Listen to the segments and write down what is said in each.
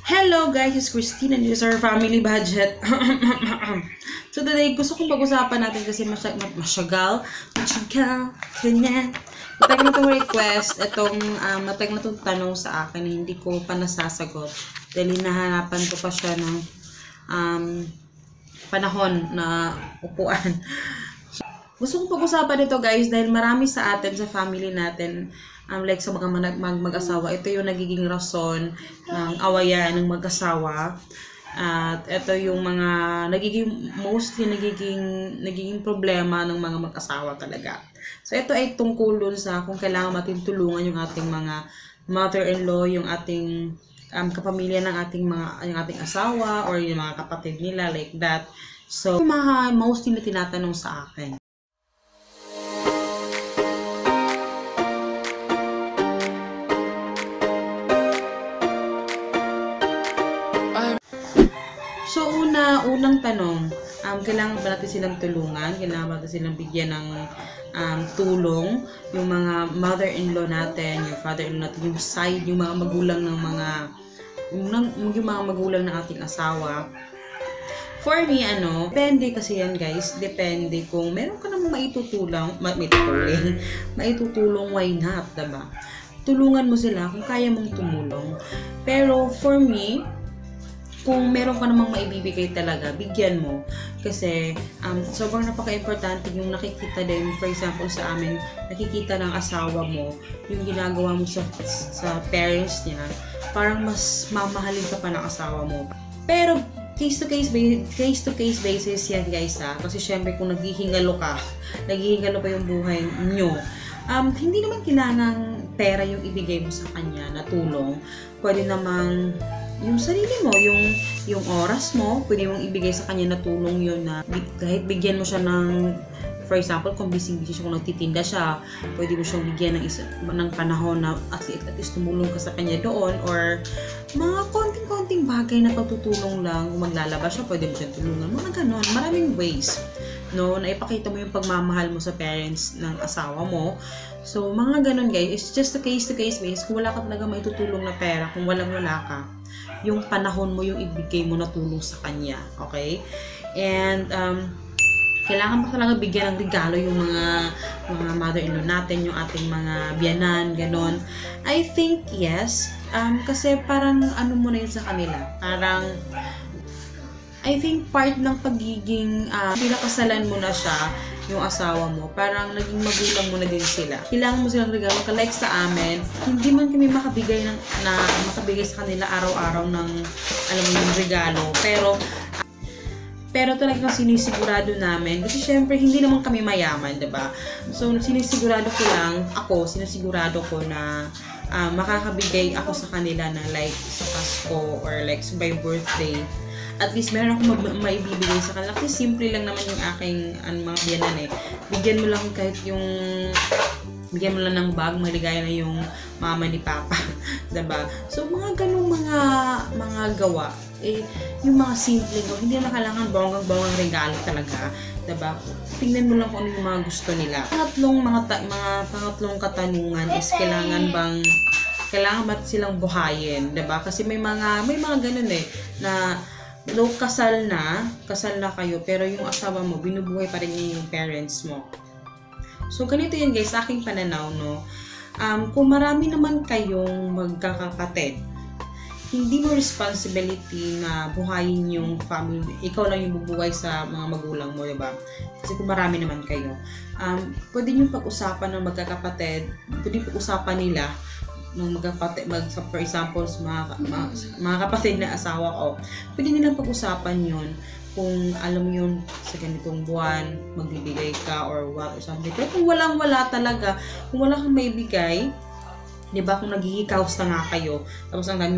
Hello guys, it's Christine and this is our family budget. So today, gusto kong pag-usapan natin kasi masyagal, ganyan. Matagal na itong request, matagal na itong tanong sa akin, hindi ko pa nasasagot. Dahil hinahanapan ko pa siya ng panahon na upuan. Gusto kong pag-usapan ito guys dahil marami sa atin, sa family natin, like sa mga mag-asawa, ito yung nagiging rason ng awayan ng mag-asawa. At ito yung mga mostly nagiging problema ng mga mag-asawa talaga. So ito ay tungkol dun sa kung kailangan natin tulungan yung ating mga mother-in-law, yung ating kapamilya ng yung ating asawa or yung mga kapatid nila, like that. So mga mostly na tinatanong sa akin. So, unang tanong, kailangan ba natin silang tulungan? Kailangan ba natin silang bigyan ng tulong? Yung mga mother-in-law natin, yung father-in-law natin, yung side, yung mga magulang ng yung mga magulang ng ating asawa. For me, depende kasi yan guys. Depende kung meron ka namang maitutulong, why not, diba? Tulungan mo sila kung kaya mong tumulong. Pero for me, kung meron ka namang maibibigay talaga, bigyan mo. Kasi sobrang napaka-importante yung nakikita din, for example sa amin, nakikita ng asawa mo, yung ginagawa mo sa parents niya, parang mas mamahalin ka pa ng asawa mo. Pero case to case basis yan guys kasi syempre kung naghihingalo pa yung buhay nyo, hindi naman kailangang pera yung ibigay mo sa kanya na tulong. Pwede namang yung sarili mo, yung oras mo, pwede mong ibigay sa kanya na tulong yun na kahit bigyan mo siya ng, for example, kung busy siya, kung nagtitinda siya, pwede mo siyang bigyan ng panahon na at least tumulong ka sa kanya doon, or mga konting bagay na pagtutulong lang, kung maglalabas siya, pwede mo siyang tulungan, mga ganon, maraming ways, no, na ipakita mo yung pagmamahal mo sa parents ng asawa mo. So, mga ganon guys, it's just a case to case basis. Kung wala ka talaga maitutulong na pera, kung wala ka, yung panahon mo yung ibigay mo na tulong sa kanya, okay? And kailangan pa talaga bigyan ng regalo yung mga mother-in-law natin, yung ating mga biyanan, ganon. I think yes, kasi parang mo na yun sa kanila, parang I think part ng pagiging pinakasalan mo na siya, yung asawa mo, parang naging magulang mo na din sila. Kailangan mo silang regalo. Like sa amin, hindi man kami makabigay sa kanila araw-araw ng, yung regalo. Pero talagang sinisigurado namin. Kasi syempre, hindi naman kami mayaman, diba? So, sinisigurado ko na makakabigay ako sa kanila na like sa Pasko or like sa my birthday. At least meron akong maibibigay sa kanila. Kasi simple lang naman yung aking mga biyanan Bigyan mo lang bigyan mo lang ng bag, maligaya na yung mama ni papa. Diba? So, mga ganung mga gawa. Yung mga simple gawa. Hindi naman kailangan bonggang regalo talaga. Diba? Tingnan mo lang kung ano yung mga gusto nila. Pangatlong katanungan is kailangan ba silang buhayin? Diba? Kasi may mga ganun na kasal na kayo, pero yung asawa mo, binubuhay pa rin niya yung parents mo. So, ganito yan guys, sa aking pananaw, no? Kung marami naman kayong magkakapatid, hindi mo responsibility na buhayin yung family, ikaw lang yung bubuhay sa mga magulang mo, diba? Kasi kung marami naman kayo, pwede nyo pag-usapan ng magkakapatid, pwede pag-usapan nila ng for example, mga kapatid na asawa ko, pwede nilang pag-usapan yun kung alam yun sa ganitong buwan, magbibigay ka or what or something. Pero kung wala talaga, kung wala kang maibigay, diba, kung naghihikaos na nga kayo, tapos ang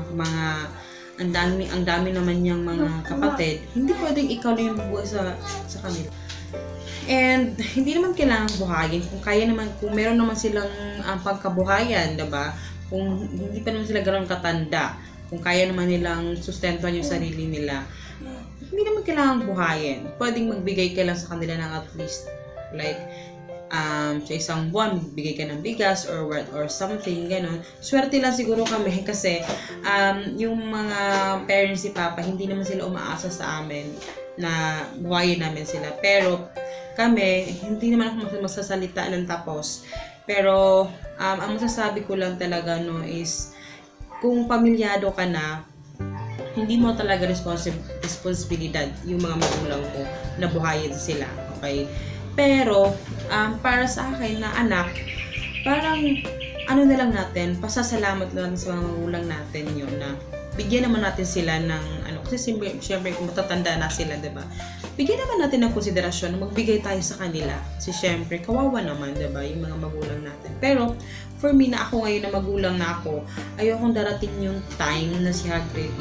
dami naman niyang mga kapatid, hindi pwedeng ikaw na yung bubuhay sa kanila. And hindi naman kailangan buhayin kung meron naman silang pagkabuhayan, diba? Kung hindi pa naman sila ganoon katanda, kung kaya naman nilang sustentuhan yung sarili nila, hindi naman kailangan buhayin. Pwedeng magbigay ka lang sa kanila ng at least like sa isang buwan, bigay ka ng bigas or something, ganun. Swerte lang siguro kami kasi yung mga parents si Papa, hindi naman sila umaasa sa amin na buhayin namin sila. Pero kami, hindi naman ako masasalita ng tapos. Pero ang masasabi ko lang talaga no is kung pamilyado ka na, hindi mo talaga responsibilidad yung mga magulang ko na buhayin sila. Okay? Pero, para sa akin na anak, parang, ano na lang natin, pasasalamat lang sa mga magulang natin yun na bigyan naman natin sila ng, kasi siyempre kung matatanda na sila, diba? Bigyan naman natin ng konsiderasyon, magbigay tayo sa kanila. Kasi siyempre, kawawa naman, diba? Yung mga magulang natin. Pero, for me na ako ngayon na magulang na ako, ayokong darating yung time na si Hagrid,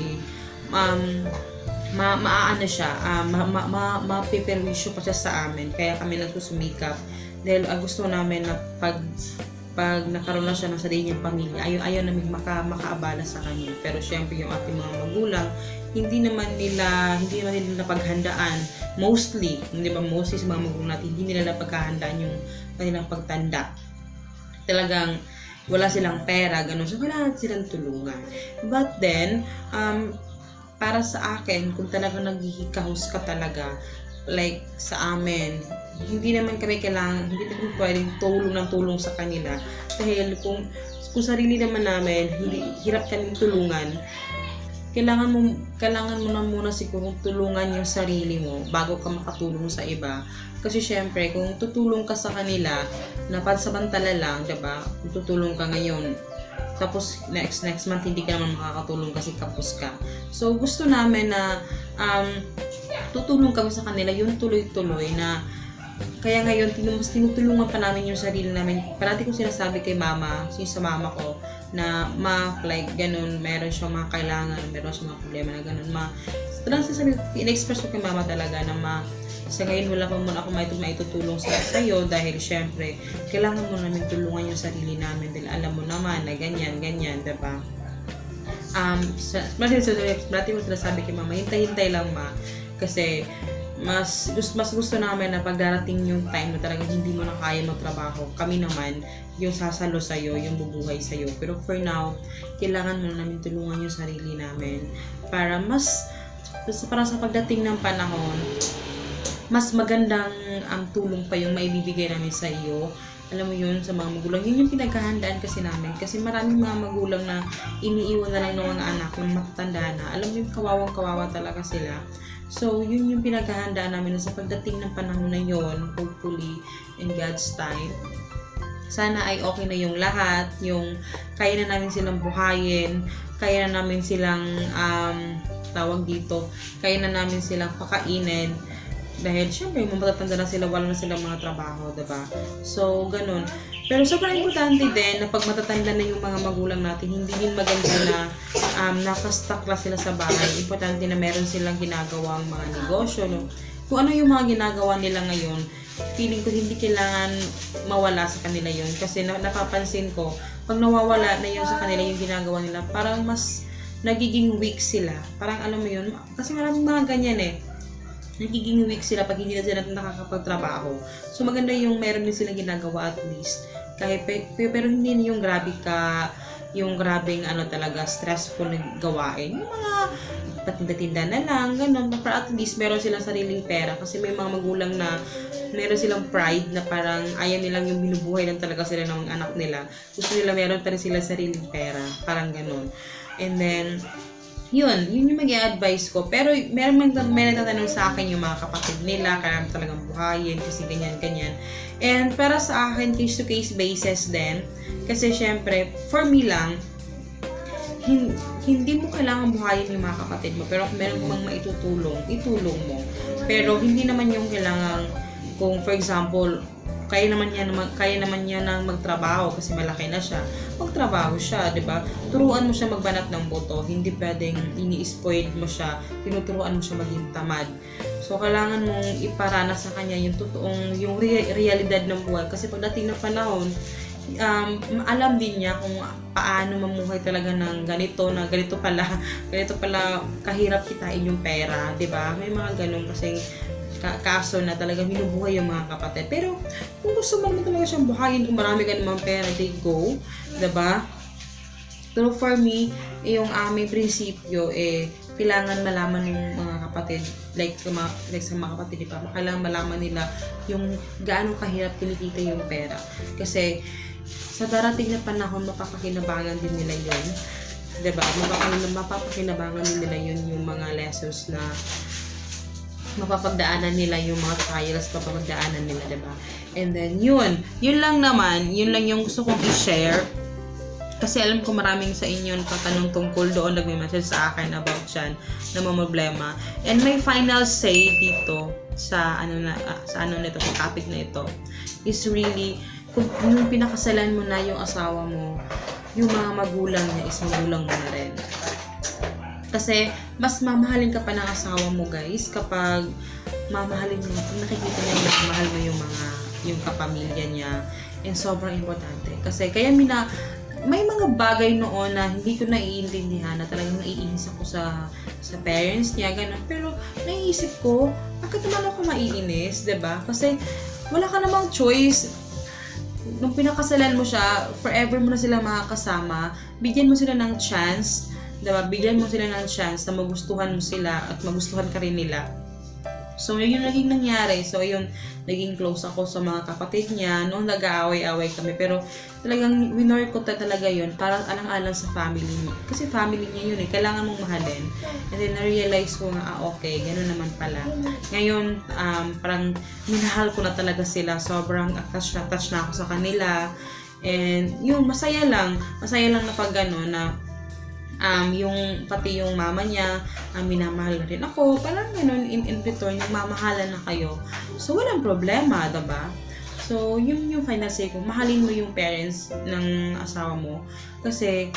maano siya, mapiperwisyo pa siya sa amin. Kaya kami nagsusumikap. Dahil gusto namin na pag nakaroon na siya ng sarili niyang pamilya, ayaw namin makaabala sa kanya. Pero syempre yung ating mga magulang, hindi naman nila napaghandaan. Mostly, di ba, mostly sa mga magulang natin, hindi nila napaghandaan yung kanilang pagtanda. Talagang wala silang pera, ganun. So, kailangan silang tulungan. But then, para sa akin, kung talagang naghihikahos ka talaga, like sa amin, hindi naman pwedeng tulong sa kanila. Dahil kung sarili naman namin, hirap kaming tulungan, kailangan mo na muna siguro tulungan yung sarili mo bago ka makatulong sa iba. Kasi syempre, kung tutulong ka sa kanila, na pansamantala lang, diba? Kung tutulong ka ngayon, tapos next month hindi ka naman makakatulong kasi kapos ka. So gusto namin na tutulong kami sa kanila yung tuloy-tuloy na kaya ngayon tinutulungan pa namin yung sarili namin. Parati ko sinasabi kay mama, sa mama ko na like ganun, meron siyang mga kailangan, meron siyang mga problema na ganun, talagang sasabi, in-express ko kay mama talaga na sa ngayon wala pa muna ako maitutulong sa iyo dahil syempre kailangan mo namin tulungan yung sarili namin dahil alam mo naman na ganyan, diba? Dati mo sinasabi kay mama, hintay lang kasi mas gusto namin na pag darating yung time na talagang hindi mo na kaya magtrabaho, kami naman yung sasalo sa'yo, yung bubuhay sa'yo. Pero for now, kailangan mo namin tulungan yung sarili namin para sa pagdating ng panahon, mas magandang ang tulong pa yung maibibigay namin sa iyo. Alam mo yun, sa mga magulang. Yun yung pinaghahandaan kasi namin. Kasi maraming mga magulang na iniiwan na lang ng mga anak yung matatanda na. Alam mo yung kawawang-kawawa talaga sila. So, yun yung pinaghahandaan namin sa pagdating ng panahon na yun, hopefully, in God's time. Sana ay okay na yung lahat, yung kaya na namin silang buhayin, kaya na namin silang, kaya na namin silang pakainin. Dahil syempre, matatanda na sila, wala na silang mga trabaho, diba? So, ganun. Pero sobrang importante din na pag matatanda na yung mga magulang natin, hindi din maganda na nakastuck lang sila sa bahay. Importante na meron silang ginagawang mga negosyo. No? Kung ano yung mga ginagawa nila ngayon, feeling ko hindi kailangan mawala sa kanila yun. Kasi napapansin ko, pag nawawala na yun sa kanila yung ginagawa nila, parang mas nagiging weak sila. Parang alam mo yun, kasi maraming mga ganyan nagiging weak sila pag hindi na sila nakakapagtrabaho. So maganda yung meron din silang ginagawa at least. Pero hindi yung grabing talaga stressful na gawain. Yung mga patinda-tinda na lang, ganun. Pero at least meron silang sariling pera kasi may mga magulang na meron silang pride na parang ayaw nilang yung binubuhay lang talaga sila ng mga anak nila. Gusto nila meron pa rin sila sariling pera. Parang ganun. And then, yun yung mag-i-advise ko. Pero may nagtatanong sa akin yung mga kapatid nila, kaya talagang buhayin kasi ganyan. And para sa akin, case-to-case basis din. Kasi syempre, for me lang, hindi mo kailangan buhayin yung mga kapatid mo. Pero kung meron mang maitutulong, itulong mo. Pero hindi naman yung kailangan, kung for example, kaya naman niya nang magtrabaho kasi malaki na siya. Magtrabaho siya, 'di ba? Turuan mo siya magbanat ng boto, hindi pwedeng ini-spoil mo siya, tinuturuan mo siya maging tamad. So kailangan mong iparanas sa kanya yung totoong realidad ng buhay kasi pagdating ng panahon, alam din niya kung paano mamuhay talaga ng ganito pala kahirap kitain yung pera, 'di ba? May mga ganun kasi kaso na talagang binubuhay yung mga kapatid. Pero kung gusto mo naman talaga siyang buhayin, kung marami ka naman pera, they go, diba? Pero for me, yung aming prinsipyo, kailangan malaman ng mga kapatid, like sa mga kapatid, diba? Kailangan malaman nila yung gaano kahirap kinikita yung pera. Kasi sa darating na panahon, mapapakinabangan din nila yun. Diba? Mapapakinabangan din nila yun yung mga lessons na mapapagdaanan nila, yung mga trials mapapagdaanan nila, diba? And then, yun lang naman, yun lang yung gusto kong i-share. Kasi alam ko maraming sa inyo tatanong tungkol doon, nagme-message sa akin about yan na mga problema. And my final say dito sa nito, sa topic na ito is really, kung yung pinakasalan mo na yung asawa mo, yung mga magulang niya is magulang mo na rin. Kasi mas mamahalin ka pa ng asawa mo, guys, kapag mamahalin mo, nakikita niya na mahal mo yung kapamilya niya. And sobrang importante. Kasi kaya may mga bagay noon na hindi ko naiintindihan, na talagang naiinis ako sa parents niya, ganun. Pero naiisip ko, bakit naman ako maiinis, diba? Kasi wala ka namang choice. Nung pinakasalan mo siya, forever mo na sila makakasama, bigyan mo sila ng chance, diba? Bigyan mo sila ng chance na magustuhan mo sila at magustuhan ka rin nila. So, yun yung naging nangyari. So, yun, naging close ako sa mga kapatid niya. Noong nag-aaway-away kami. Pero, talagang winor ko talaga yun para alang-alang sa family niya. Kasi family niya yun kailangan mong mahalin. And then, na-realize ko nga, okay, gano'n naman pala. Ngayon, parang minahal ko na talaga sila. Sobrang attached na ako sa kanila. And, yun, masaya lang na pag gano'n na yung pati yung mama niya, minamahal na rin ako. Parang ganun, in return, yung mamahalan na kayo. So, walang problema, diba? So, yun yung final say ko. Mahalin mo yung parents ng asawa mo. Kasi,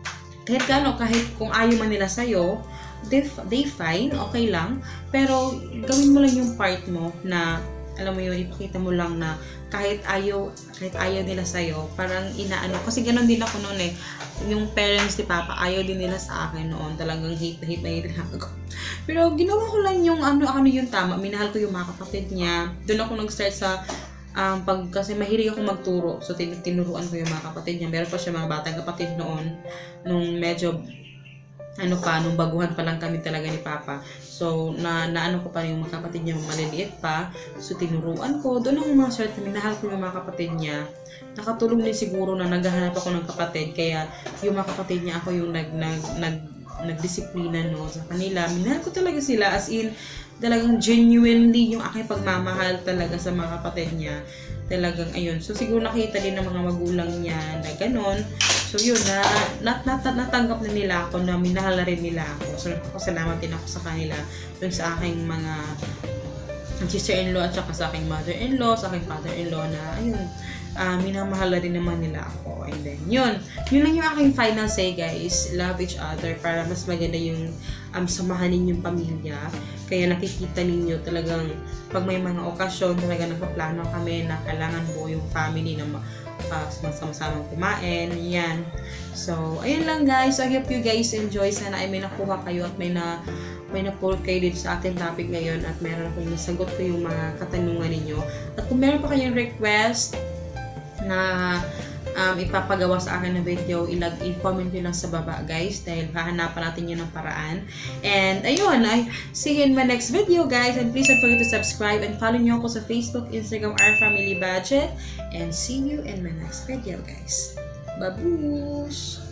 kahit kung ayaw man nila sa'yo, they fine, okay lang. Pero, gawin mo lang yung part mo na, alam mo yun, ipakita mo lang na kahit ayaw nila sa'yo, parang inaano. Kasi gano'n din ako noon yung parents ni Papa, ayaw din nila sa akin noon. Talagang hate na ako. Pero ginawa ko lang yung ano yung tama. Minahal ko yung mga kapatid niya. Doon ako nag-start sa kasi mahilig ako magturo. So tinuruan ko yung mga kapatid niya. Meron pa siya mga batang kapatid noon. Nung medyo nung baguhan pa lang kami talaga ni Papa. So, naano ko pa yung mga kapatid niya, maliliit pa. So, tinuruan ko. Doon ang mga swerte, minahal ko yung mga kapatid niya. Nakatulong din siguro na naghahanap ako ng kapatid. Kaya, yung mga kapatid niya, ako yung nagdisiplina, no, sa kanila. Minahal ko talaga sila. As in, talagang genuinely yung aking pagmamahal talaga sa mga kapatid niya. Talagang, ayun. So, siguro nakita din ng mga magulang niya na ganon. So, yun, natanggap na nila ako, na minahal na rin nila ako. So, nagpapasalamat din ako sa kanila dun sa aking mga sister-in-law at saka sa aking mother-in-law, sa aking father-in-law na, ayun, minamahal na rin naman nila ako. And then, yun lang yung aking final say, guys. Love each other para mas maganda yung samahan ninyong pamilya. Kaya nakikita ninyo talagang pag may mga okasyon, talaga nagpaplano kami na kailangan buo yung family na sama-samang kumain, yan. So, ayun lang, guys. I hope you guys enjoy. Sana ay may nakuha kayo at may na-pull kayo dito sa ating topic ngayon at meron akong nasagot ko yung mga katanungan ninyo. At kung meron pa kayong request na ipapagawa sa akin na video, i-comment nyo lang sa baba, guys, dahil hahanapan natin yun ng paraan. And ayun, see you in my next video, guys, and please don't forget to subscribe and follow nyo ako sa Facebook, Instagram, Our Family Budget, and see you in my next video, guys. Babush!